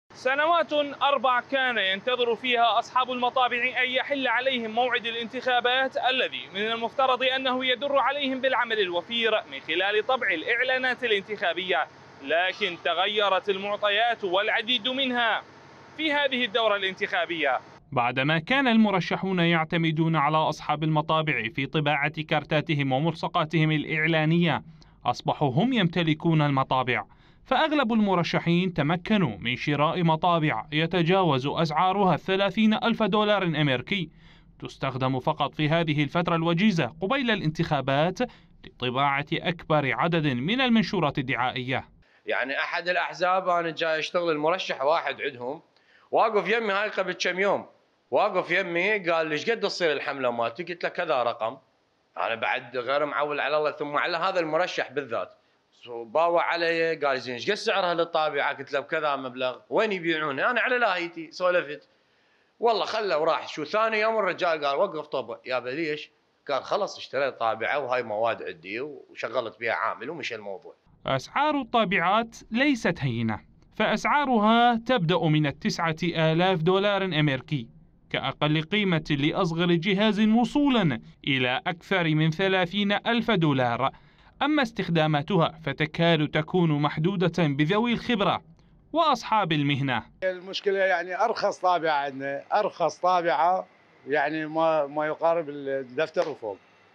سنوات 4 كان ينتظر فيها أصحاب المطابع أن يحل عليهم موعد الانتخابات الذي من المفترض أنه يدر عليهم بالعمل الوفير من خلال طبع الإعلانات الانتخابية، لكن تغيرت المعطيات والعديد منها في هذه الدورة الانتخابية. بعدما كان المرشحون يعتمدون على أصحاب المطابع في طباعة كارتاتهم وملصقاتهم الإعلانية، أصبحوا هم يمتلكون المطابع، فأغلب المرشحين تمكنوا من شراء مطابع يتجاوز أسعارها 30,000 دولار أمريكي، تستخدم فقط في هذه الفترة الوجيزة قبيل الانتخابات لطباعة أكبر عدد من المنشورات الدعائية. يعني أحد الأحزاب أنا جاي أشتغل المرشح واحد عندهم واقف يمي هاي قبل كم يوم، واقف يمي قال لي ايش قد تصير الحملة مالتي؟ قلت له كذا رقم، أنا بعد غير معول على الله ثم على هذا المرشح بالذات. باوع علي قال زين ايش قد سعرها للطابعه؟ قلت له بكذا مبلغ. وين يبيعونها؟ انا على لاهيتي سولفت، والله خله وراح. شو ثاني يوم الرجال قال وقف طبع. يابا ليش؟ قال خلص اشتريت طابعه وهاي مواد عندي وشغلت بها عامل ومشى الموضوع. أسعار الطابعات ليست هينة، فأسعارها تبدأ من 9,000 دولار أمريكي كأقل قيمة لأصغر جهاز، وصولا إلى أكثر من 30,000 دولار. أما استخداماتها فتكاد تكون محدودة بذوي الخبرة وأصحاب المهنة. المشكلة يعني أرخص طابعة عندنا، أرخص طابعة يعني ما يقارب الدفتر وفوق.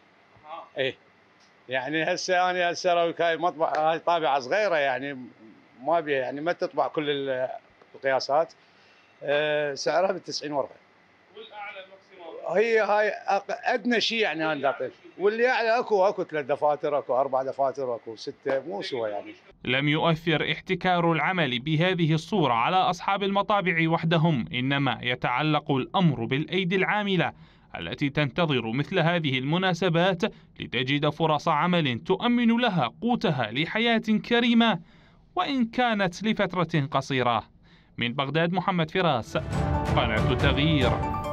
إيه يعني هسه أنا هسه هاي مطبعة، هاي طابعة صغيرة يعني ما بيها يعني ما تطبع كل القياسات. سعرها ب90 ورقة. والأعلى الماكسيموم هي هاي أدنى شيء يعني أنا أعطيك، واللي أعلى أكو 3 دفاتر، أكو 4 دفاتر، أكو 6، مو سوى يعني. لم يؤثر احتكار العمل بهذه الصورة على أصحاب المطابع وحدهم، إنما يتعلق الأمر بالأيدي العاملة التي تنتظر مثل هذه المناسبات لتجد فرص عمل تؤمن لها قوتها لحياة كريمة وإن كانت لفترة قصيرة. من بغداد محمد فراس، قناة التغيير.